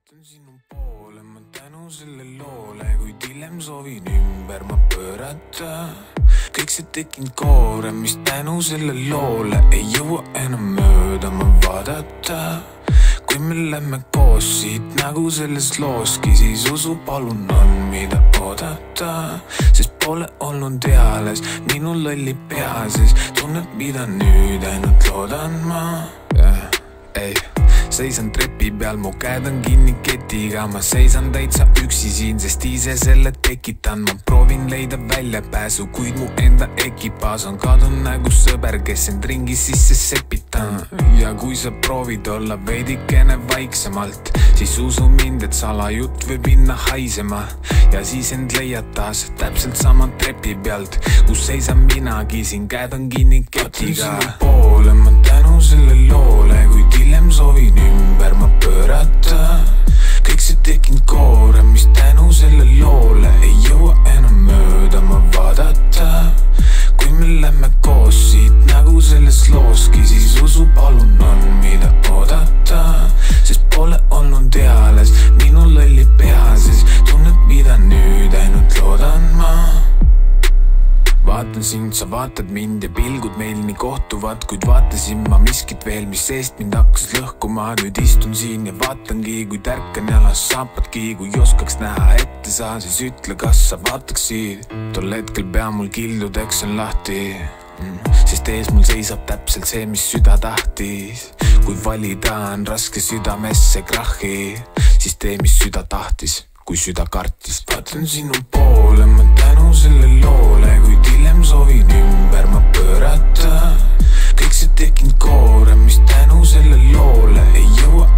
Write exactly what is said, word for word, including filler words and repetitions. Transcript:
vaatan sinu poole, ma tänu selle loole, kuid hiljem soovin ümber ma pöörata. Kõik see tekkinud koore, mis tänu selle loole ei jõua enam mööda ma vaadata. Kui me lähme koos siit nagu selles looski, siis usu palun on mida oodata. Sest pole olnud eales minu lolli pea, siis tunned mida nüüd ainult loodan ma yeah. Ei seisan trepi peal, mu käed on kinni ketiga. Ma seisan täitsa üksi siin, sest ise selle tekitan. Ma proovin leida väljapääsu, kuid mu enda ekipaas on kadunud nagu sõber, kes end ringi sisse sepitan. Ja kui sa proovid olla veidikene vaiksemalt, siis usu mind, et salajutt võib minna haisema. Ja siis end leiad taas täpselt sama trepi pealt, kus seisan minagi, siin käed on kinni ketiga. Vaatan sinu poole, ma tänu selle loole, kuid hiljem soovin ümber ma pöörata. Kõik see tekkinud koore, mis tänu selle loole ei jõua enam mööda ma vaadata. Kui me lähme koos siit nagu selles looski, siis usu palun on mida oodata. Sest pole olnud eales minu lolli pea, siis tunned mida nüüd ainult loodan ma. Vaatan sind, sa vaatad mind ja pilgud meil nii kohtuvad, kuid vaatasin ma miskit veel, mis eest mind hakkas lõhkuma. Nüüd istun siin ja vaatangi, kui tärkan jalas saapadki. Kui oskaks näha ette sa, siis ütle, kas sa vaataksid. Tol hetkel pea mul kildudeks on lahti mm, sest ees mul seisab täpselt see, mis süda tahtis. Kui valida on raske südamesse krahhi, siis tee, mis süda tahtis, kui süda kartis. Vaatan sinu poole, ma tänu selle loole, kuid hiljem soovin ümber ma pöörata. Kõik see tekkinud koore, mis tänu selle loole ei jõua